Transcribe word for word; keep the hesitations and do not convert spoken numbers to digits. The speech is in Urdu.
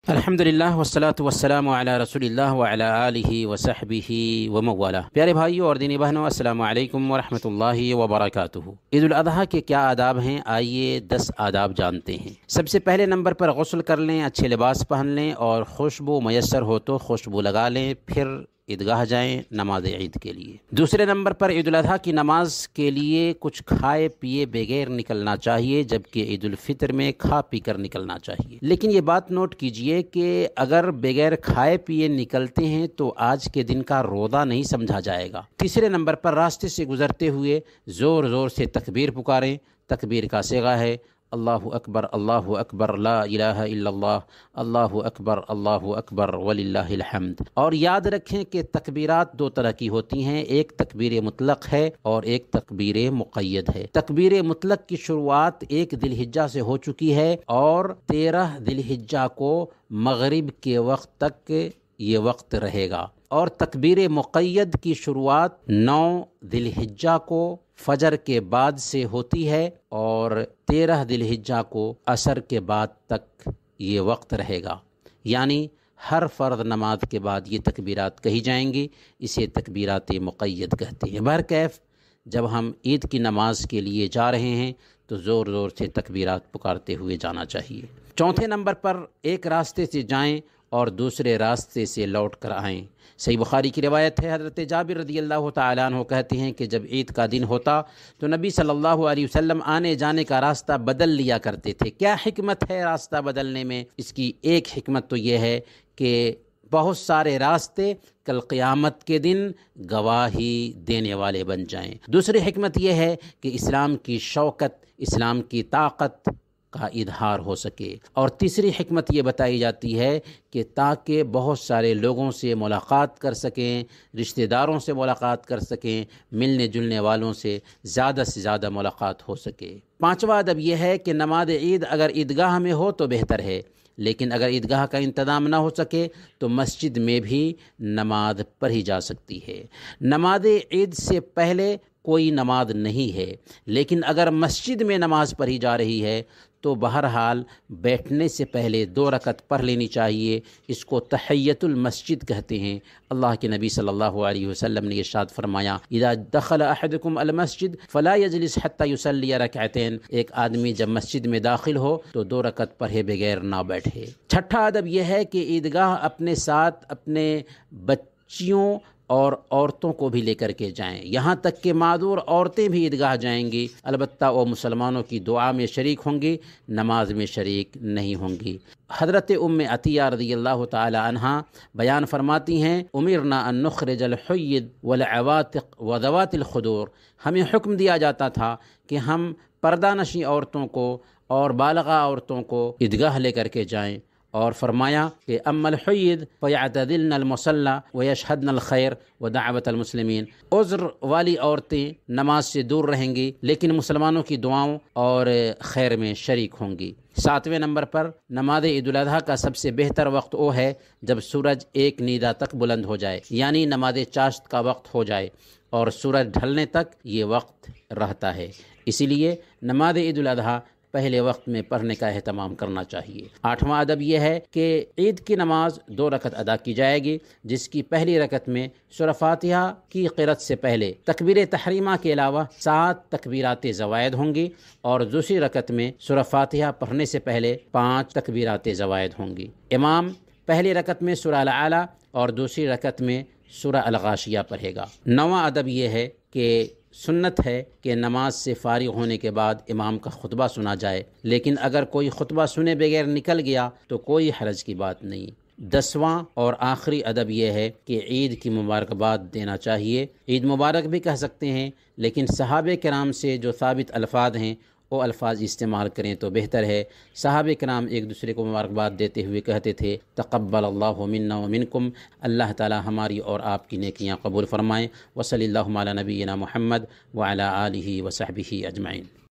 الحمدللہ والصلاة والسلام علی رسول اللہ وعلی آلہ وصحبہ وموالا۔ پیارے بھائیوں اور دینی بہنوں، السلام علیکم ورحمۃ اللہ وبرکاتہ۔ عید الاضحیٰ کے کیا آداب ہیں؟ آئیے دس آداب جانتے ہیں۔ سب سے پہلے نمبر پر غسل کر لیں، اچھے لباس پہن لیں اور خوشبو میسر ہو تو خوشبو لگا لیں، پھر عیدگاہ جائیں نماز عید کے لیے۔ دوسرے نمبر پر عید الاضحیٰ کی نماز کے لیے کچھ کھائے پیے بغیر نکلنا چاہیے، جبکہ عید الفطر میں کھا پی کر نکلنا چاہیے۔ لیکن یہ بات نوٹ کیجئے کہ اگر بغیر کھائے پیے نکلتے ہیں تو آج کے دن کا روزہ نہیں سمجھا جائے گا۔ تیسرے نمبر پر راستے سے گزرتے ہوئے زور زور سے تکبیر پکاریں۔ تکبیر کا صیغہ ہے اللہ اکبر اللہ اکبر لا الہ الا اللہ، اللہ اکبر اللہ اکبر وللہ الحمد۔ اور یاد رکھیں کہ تکبیرات دو طرح کی ہوتی ہیں، ایک تکبیر مطلق ہے اور ایک تکبیر مقید ہے۔ تکبیر مطلق کی شروعات ایک ذی الحجہ سے ہو چکی ہے اور تیرہ ذی الحجہ کو مغرب کے وقت تک یہ وقت رہے گا، اور تکبیر مقید کی شروعات نو ذی الحجہ کو فجر کے بعد سے ہوتی ہے اور تیرہ ذی الحجہ کو عصر کے بعد تک یہ وقت رہے گا، یعنی ہر فرض نماز کے بعد یہ تکبیرات کہی جائیں گی۔ اسے تکبیرات مقید کہتے ہیں۔ بہرکیف جب ہم عید کی نماز کے لیے جا رہے ہیں تو زور زور سے تکبیرات پکارتے ہوئے جانا چاہیے۔ چوتھے نمبر پر ایک راستے سے جائیں اور دوسرے راستے سے لوٹ کر آئیں۔ صحیح بخاری کی روایت ہے، حضرت جابر رضی اللہ تعالیٰ عنہ کہتے ہیں کہ جب عید کا دن ہوتا تو نبی صلی اللہ علیہ وسلم آنے جانے کا راستہ بدل لیا کرتے تھے۔ کیا حکمت ہے راستہ بدلنے میں؟ اس کی ایک حکمت تو یہ ہے کہ بہت سارے راستے کل قیامت کے دن گواہی دینے والے بن جائیں۔ دوسری حکمت یہ ہے کہ اسلام کی شوکت، اسلام کی طاقت کا اظہار ہو سکے، اور تیسری حکمت یہ بتائی جاتی ہے کہ تاکہ بہت سارے لوگوں سے ملاقات کر سکیں، رشتہ داروں سے ملاقات کر سکیں، ملنے جلنے والوں سے زیادہ سے زیادہ ملاقات ہو سکے۔ پانچواں ادب یہ ہے کہ نماز عید اگر عیدگاہ میں ہو تو بہتر ہے، لیکن اگر عیدگاہ کا انتظام نہ ہو سکے تو مسجد میں بھی نماز پڑھی جا سکتی ہے۔ نماز عید سے پہلے کوئی نماز نہیں ہے، لیکن اگر مسجد میں نماز پڑھی جا رہی ہے تو بہرحال بیٹھنے سے پہلے دو رکعت پڑھ لینی چاہیے۔ اس کو تحیۃ المسجد کہتے ہیں۔ اللہ کے نبی صلی اللہ علیہ وسلم نے ارشاد فرمایا اذا دخل احدکم المسجد فلا یجلس حتی یصلی رکعتین، ایک آدمی جب مسجد میں داخل ہو تو دو رکعت پڑھے بغیر نہ بیٹھے۔ چھٹا ادب یہ ہے کہ عیدگاہ اپنے ساتھ اپنے بچیوں اور عورتوں کو بھی لے کر کے جائیں، یہاں تک کہ معذور عورتیں بھی عیدگاہ جائیں گی، البتہ وہ مسلمانوں کی دعا میں شریک ہوں گی، نماز میں شریک نہیں ہوں گی۔ حضرت ام عطیہ رضی اللہ تعالی عنہا بیان فرماتی ہیں امرنا ان نخرج الحید والعواتق وذوات الخدور، ہمیں حکم دیا جاتا تھا کہ ہم پردہ نشیں عورتوں کو اور بالغہ عورتوں کو عیدگاہ لے کر کے جائیں، اور فرمایا کہ اما الحید فیعتدلن المصلی ویشہدن الخیر ودعوت المسلمین، عذر والی عورتیں نماز سے دور رہیں گی لیکن مسلمانوں کی دعاؤں اور خیر میں شریک ہوں گی۔ ساتویں نمبر پر نماز عید الاضحیٰ کا سب سے بہتر وقت وہ ہے جب سورج ایک نیدا تک بلند ہو جائے، یعنی نماز چاشت کا وقت ہو جائے، اور سورج ڈھلنے تک یہ وقت رہتا ہے۔ اسی لیے نماز عید الاضحیٰ پہلے وقت میں پڑھنے کا اہتمام کرنا چاہیے۔ آٹھواں ادب یہ ہے کہ عید کی نماز دو رکعت ادا کی جائے گی، جس کی پہلی رکعت میں سورہ فاتحہ کی قرأت سے پہلے تکبیر تحریمہ کے علاوہ سات تکبیرات زوائد ہوں گی، اور دوسری رکعت میں سورہ فاتحہ پڑھنے سے پہلے پانچ تکبیرات زوائد ہوں گی۔ امام پہلی رکعت میں سورہ الاعلیٰ اور دوسری رکعت میں سورہ الغاشیہ پڑھے گا۔ نواں ادب یہ ہے کہ سنت ہے کہ نماز سے فارغ ہونے کے بعد امام کا خطبہ سنا جائے، لیکن اگر کوئی خطبہ سنے بغیر نکل گیا تو کوئی حرج کی بات نہیں۔ دسواں اور آخری ادب یہ ہے کہ عید کی مبارکباد دینا چاہیے۔ عید مبارک بھی کہہ سکتے ہیں، لیکن صحابہ کرام سے جو ثابت الفاظ ہیں وہ الفاظ استعمال کریں تو بہتر ہے۔ صحابہ کرام ایک دوسرے کو مبارکباد دیتے ہوئے کہتے تھے تقبل اللہ منا ومنکم، اللہ تعالی ہماری اور آپ کی نیکیاں قبول فرمائیں۔ وصلی اللہ علی نبینا محمد وعلی آلہ وصحبہ اجمعین۔